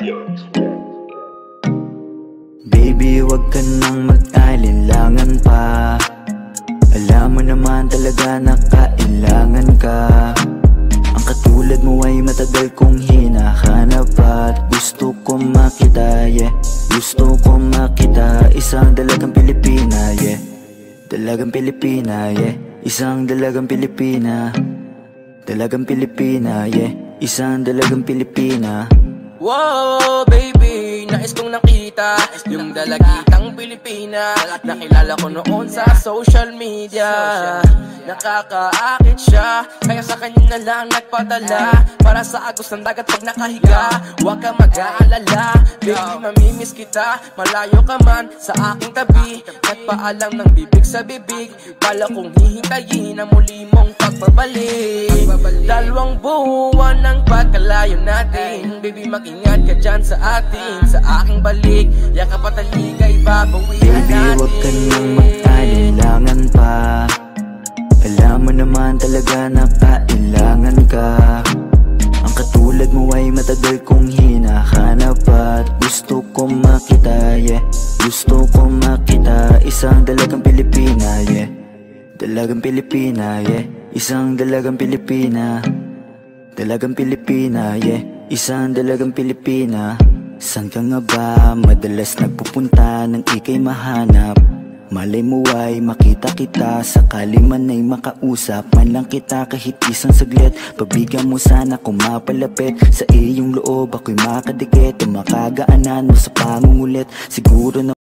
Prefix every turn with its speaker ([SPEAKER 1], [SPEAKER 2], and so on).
[SPEAKER 1] Baby, wag ka nang mag-alinlangan pa. Alam mo naman talaga na kailangan ka. Ang katulad mo ay matagal kong hinahanap at gusto ko makita, yeah. Gusto ko makita isang dalagang Pilipina, yeah. Dalagang Pilipina, yeah. Isang dalagang Pilipina. Dalagang Pilipina, yeah. Isang dalagang Pilipina.
[SPEAKER 2] Wow, baby, nais kong nakita yung dalagitang Pilipina. Nakilala ko noon sa social media. Nakakaakit siya, kaya sa kanya na lang nagpadala. Para sa agos ng dagat pag nakahiga. Huwag ka mag-aalala, baby, mamimiss kita. Malayo ka man sa aking tabi. Nagpaalam ng bibig sa bibig. Pala kong hihintayin ang muli mong pagbabalik. Dalawang buwan ng pagkalayo natin. Baby, mag-ingat ka dyan sa atin. Sa aking balik, yakap at taligay babawihan natin.
[SPEAKER 1] Baby, huwag ka nang mag-alinlangan pa. Alam mo naman talaga na kailangan ka. Ang katulad mo ay matagal kong hinahanap at gusto ko makita, yeah. Gusto ko makita isang dalagang Pilipina, yeah. Dalagang Pilipina, yeah. Isang dalagang Pilipina. Dalagang Pilipina, yeah. Isang dalagang Pilipina. Saan ka nga ba madalas nagpupunta nang ika'y mahanap? Malay mo ay makita kita, sakali man ay makausap man lang kita kahit isang saglit. Pagbigyan mo sana kung mapalapit sa iyong loob, ako'y makadikit. Makagaanan mo sa pangungulit, siguro na